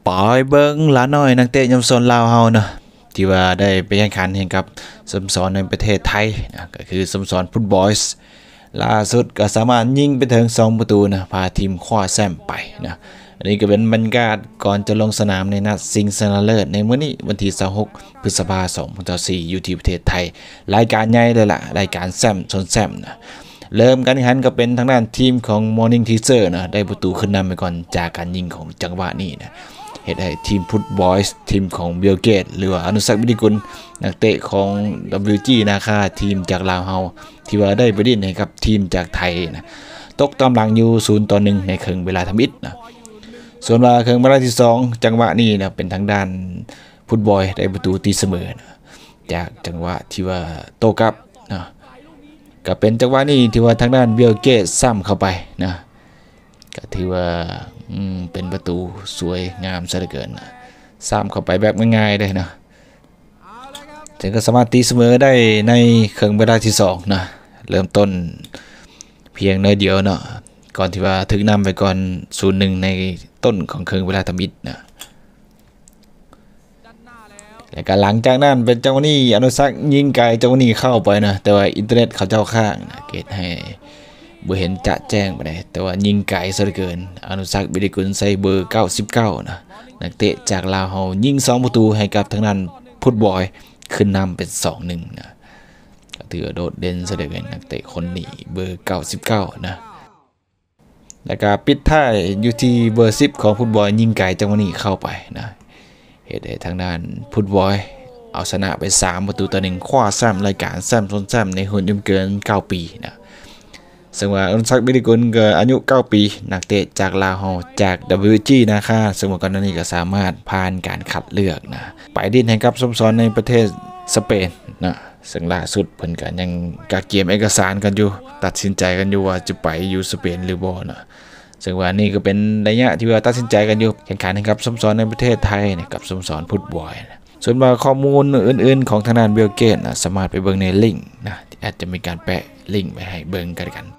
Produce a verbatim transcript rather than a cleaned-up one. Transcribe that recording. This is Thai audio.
ปอยเบิ้งละน้อยนักเตะยมโซนลาวเฮาเนาะที่ว่าได้ไปแข่งขันแข่งกับสโมสรในประเทศไทยนะก็คือสโมสรฟุตบอลส์ล่าสุดก็สามารถยิงไปถึงสองประตูนะพาทีมคว้าแชมป์ไปนะอันนี้ก็เป็นบรรยากาศก่อนจะลงสนามในนัดชิงชนะเลิศในมื้อนี้วันที่ยี่สิบหกพฤษภาคมสองพันยี่สิบสี่อยู่ที่ประเทศไทยรายการใหญ่เลยล่ะรายการแชมป์ชนแชมป์นะเริ่มการแข่งขันก็เป็นทางด้านทีมของ Morning Teaser นะได้ประตูขึ้นนำไปก่อนจากการยิงของจังหวะนี้นะเหตุให้ทีมฟุตบอลส์ทีมของเบลเกตหรือว่าอนุสักวิริกุลนักเตะของ ดับเบิลยู จี นาคาทีมจากลาวเฮาที่ว่าได้ไปดิ้นให้กับทีมจากไทยนะตกตามหลังอยู่ศูนย์ต่อหนึ่งในครึ่งเวลาทำอิฐนะส่วนว่าครึ่งเวลาที่สองจังหวะนี้นะเป็นทางด้านฟุตบอลได้ประตูตีเสมอนะจากจังหวะที่ว่าโต้กลับนะก็เป็นจังหวะนี้ที่ว่าทางด้านเบลเกตซ้ำเข้าไปนะก็ถือว่าเป็นประตูสวยงามซะเหลือเกินนะซ้ำเข้าไปแบบง่ายๆเลยนะจึงก็สามารถตีเสมอได้ในครึ่งเวลาที่สองนะเริ่มต้นเพียงน้อยเดียวเนาะก่อนที่ว่าถึงนำไปก่อน ศูนย์หนึ่ง ในต้นของครึ่งเวลาทำอิฐนะแล้วก็หลังจากนั้นเป็นจังหวะนี้อนุสักยิงไกลจังหวะนี้เข้าไปนะแต่ว่าอินเทอร์เน็ตเขาเจ้าข้างนะเกตให้บ่เห็นจะแจ้งไปได้แต่ว่ายิงไกลซะเหลือเกินอนุสักวิริกุลใส่เบอร์เก้าสิบเก้านะนักเตะจากลาวเฮายิงสองประตูให้กับทางด้านฟุตบอลขึ้นนำเป็น สองหนึ่ง นะก็ถือโดดเด่นซะเหลือเกินนักเตะคนนี้เบอร์เก้าสิบเก้านะแล้วก็ปิดท้ายอยู่ที่เบอร์สิบของฟุตบอลยิงไกลจังหวะนี้เข้าไปนะเหตุให้ทางด้านฟุตบอลเอาชนะไปสามประตูต่อหนึ่งคว้าแชมป์รายการแชมป์ชนแชมป์ในรุ่นอายุเกินเก้าปีนะซึ่งว่าอนุสักวิริกุลก็อายุเก้าปีนักเตะจากลาวเฮาจาก ดับเบิลยู จี นะคะซึ่งว่าก่อนหน้านี้ก็สามารถผ่านการคัดเลือกนะไปดิ้นให้กับสโมสรในประเทศสเปนนะซึ่งล่าสุดเพิ่นก็ยังกะเกียมเอกสารกันอยู่ตัดสินใจกันอยู่ว่าจะไปอยู่สเปนหรือบ่นะซึ่งว่านี่ก็เป็นระยะที่ว่าตัดสินใจกันอยู่แข่งขันให้กับสโมสรในประเทศไทยนะกับสโมสรฟุตบอลนะส่วนว่าข้อมูลอื่นๆของทางด้านเบลเกตนะสามารถไปเบิ่งในลิงก์นะอาจจะมีการแปะลิงก์ไว้ให้เบิ่งกันกัน